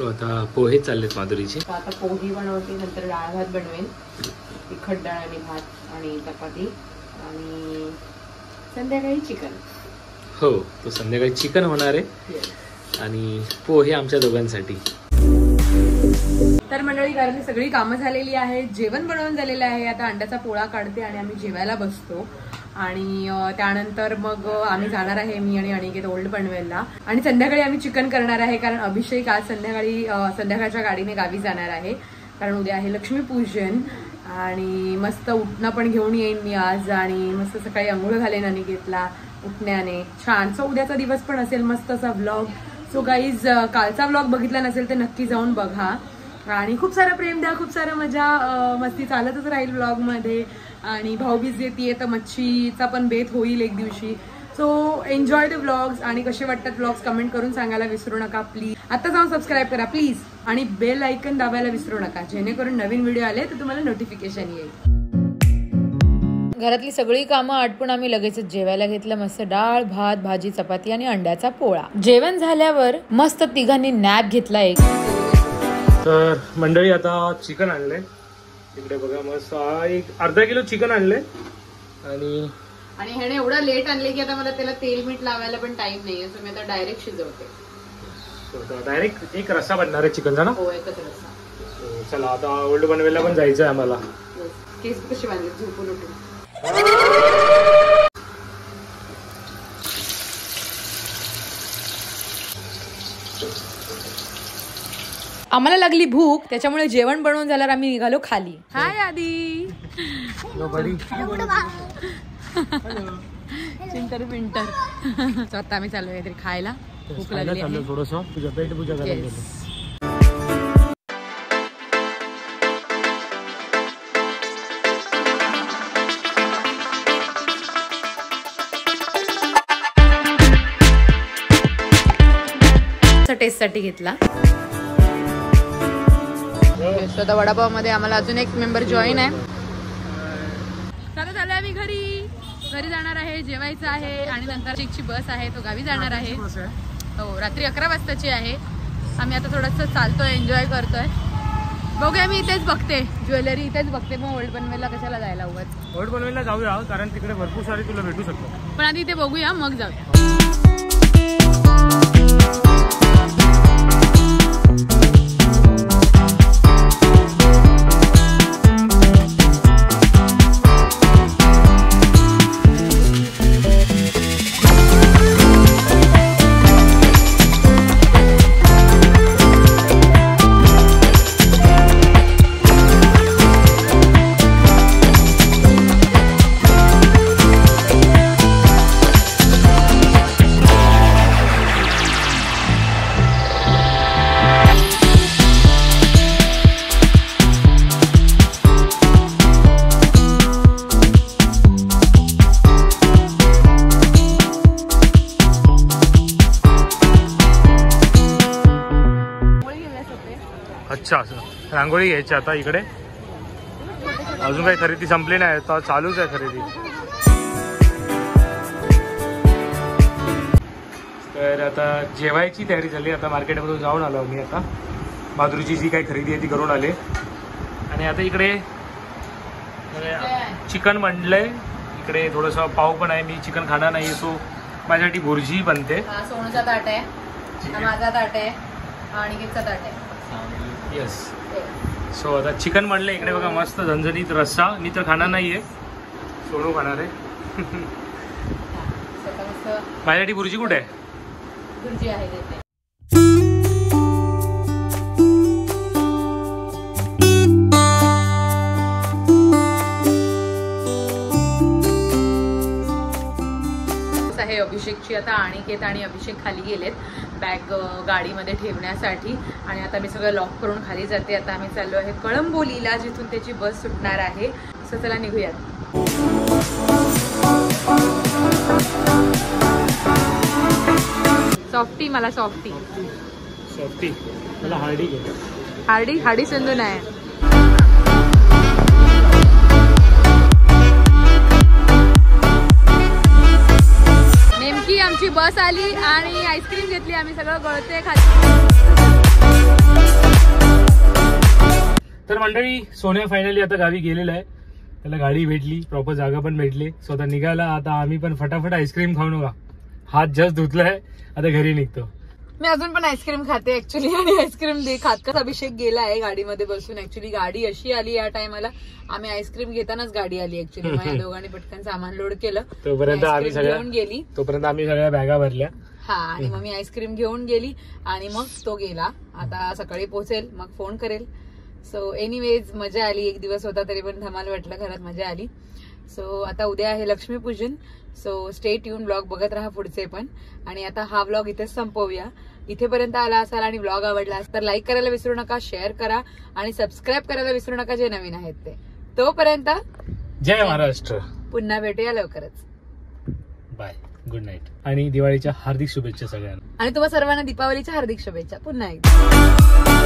So आता पोहे चाललेत माधुरीचे. आता पोहे बनवते, नंतर डाळ भात बनवेन, तिखट डाळ आणि भात आणि चपाती, आणि संध्याकाळी चिकन. हो, तो संध्याकाळी चिकन होणार आहे आणि पोहे आमच्या दोघांसाठी. तर मंडळी, घरातली सगळी कामं झालेली आहेत, जेवण बनवून झालेलं आहे. आता अंड्याचा पोळा काढते आणि आम्ही जेवायला बसतो. आणि त्यानंतर मग आम्ही जाणार आहे, मी आणि अनिकेत, ओल्ड पनवेलला. आणि संध्याकाळी आम्ही चिकन करणार आहे, कारण अभिषेक आज संध्याकाळी संध्याकाळच्या गाडीने गावी जाणार आहे, कारण उद्या आहे लक्ष्मीपूजन. आणि मस्त उठणं पण घेऊन येईन मी आज, आणि मस्त सकाळी अंघोळ घालेन अनिकेतला उठण्याने. छान. सो उद्याचा दिवस पण असेल मस्त असा व्लॉग. सो गाईज, कालचा व्लॉग बघितला नसेल तर नक्की जाऊन बघा. आणि खूप सारं प्रेम द्या, खूप सारं मजा मस्ती चालतच राहील व्लॉगमध्ये. आणि भाऊबीज येते तर मच्छीचा पण बेत होईल एक दिवशी. So enjoy the vlogs. आणि कसे वाटतात व्लॉग्स कमेंट करून सांगायला विसरू नका प्लीज. आता जाऊन सबस्क्राईब करा प्लीज, आणि बेल आयकन दाबायला विसरू नका, जेणेकरून नवीन व्हिडिओ आले तर तुम्हाला नोटिफिकेशन येईल. घरातली सगळी कामं आटपून आम्ही लगेचच जेवायला घेतलं. मस्त डाळ भात, भाजी, चपाती आणि अंड्याचा पोळा. जेवण झाल्यावर मस्त तिघांनी नॅप घेतला एक. तर मंडळी, आता चिकन आणलंय तिकडे बघा. मस्त एक अर्धा किलो चिकन आणलंय. आणि ह्याने एवढा लेट आणले की आता मला त्याला तेल मीठ लावायला पण टाइम नाही, असं मी आता डायरेक्ट शिजवते. डायरेक्ट एक रस्सा बनणार आहे चिकनचा ना? हो, एकच रस्सा. चला, आता ओल्ड पनवेलला पण जायचंय आम्हाला. केस कशी बांधले झोपून उठून. आम्हाला लागली भूक, त्याच्यामुळे जेवण बनवून झाल्यावर आम्ही निघालो खाली. हाय आदी. चिंटर पिंटर. आता आम्ही चाललोय काहीतरी खायला, भूक लागली आहे. थोडंसं तुझ्या पेट पूजा करायला गेलो. टेस्ट साठी घेतला. स्वतः वडापाव मध्ये आम्हाला अजून एक मेंबर जॉईन आहे. चला चालू आम्ही घरी जाणार आहे, जेवायचं आहे, आणि नंतर चिकची बस आहे, तो गावी जाणार आहे. हो, रात्री 11 वाजताची आहे. आम्ही आता थोडंसं चालतोय, एन्जॉय करतोय. बघूया, मी इथेच बघते, ज्वेलरी इथेच बघते. मग ओल्ड पनवेलला कशाला जायला उगाच. ओल्ड पनवेलला जाऊया, कारण तिकडे भरपूर सारी तुला भेटू शकतो. पण आधी इथे बघूया, मग जाऊया. अच्छा, रांगोळी घ्यायची आता इकडे. अजून काही खरेदी संपली नाही, तर चालूच आहे खरेदी. तर आता जेवायची तयारी झाली. आता मार्केटमधून जाऊन आलो मी. आता माधुरीची जी काही खरेदी आहे ती करून आले. आणि आता इकडे चिकन बनलंय. इकडे थोडंसं पाव पण आहे. मी चिकन खाणार नाही, सो माझ्यासाठी भुर्जी बनते. सोनूचा ताट आहे, माझा ताट आहे, आणि किचा ताट आहे. येस. सो आता चिकन बनलं इकडे बघा. मस्त झणझणीत रस्सा. मी तर खाणार नाहीये, सोनू खाणार आहे. माझ्यासाठी भुर्जी कुठे आहे? भुर्जी आहे देते. अभिषेकची आता अनिकेत आणि अभिषेक खाली गेलेत बॅग गाडीमध्ये ठेवण्यासाठी. आणि आता मी सगळं लॉक करून खाली जाते. आता आम्ही चाललो आहे कळंबोलीला, जिथून त्याची बस सुटणार आहे. असं चला निघूयात. सॉफ्टी, मला सॉफ्टी. सॉफ्टी मला हार्डी घे. हार्डी? हार्डी सिंधू नाही. नेमकी आमची बस आली आणि आईस्क्रीम घेतली आम्ही. सगळं गळते खाली. तर मंडळी सोन्या फायनली आता गावी गेलेला आहे. त्याला गाडी भेटली, प्रॉपर जागा पण भेटली, स्वतः निघाला. आता आम्ही पण फटाफट आईस्क्रीम खाऊ नका. हात जस्ट धुतलाय, आता घरी निघतो. मी अजून पण आईस्क्रीम खाते ऍक्च्युली. आणि आईस्क्रीम खातकाच अभिषेक गेला आहे गाडीमध्ये बसून. ऍक्च्युली गाडी अशी आली या टायमाला, आम्ही आईस्क्रीम घेतानाच गाडी आली ऍक्च्युली. माझ्या दोघांनी पटकन सामान लोड केलं. तोपर्यंत आम्ही घेऊन गेली. सगळ्या बॅगा भरल्या. हा, आणि मग मी आईस्क्रीम घेऊन गेली आणि मग तो गेला. आता सकाळी पोहोचेल, मग फोन करेल. सो एनिवेज मजा आली. एक दिवस होता तरी पण धमाल वाटलं, घरात मजा आली. सो आता उद्या आहे Lakshmipujan. So stay tuned, blog बघत राहा पुढचे पण. आणि आता हा ब्लॉग इथेच संपवूया. इथेपर्यंत आला असाल आणि ब्लॉग आवडला तर लाईक करायला विसरू नका, शेअर करा आणि सबस्क्राईब करायला विसरू नका जे नवीन आहेत ते. तोपर्यंत जय महाराष्ट्र. पुन्हा भेटूया लवकरच. बाय, गुड नाईट आणि दिवाळीच्या हार्दिक शुभेच्छा सगळ्यांना. आणि तुम्हा सर्वांना दीपावलीच्या हार्दिक शुभेच्छा पुन्हा एकदा.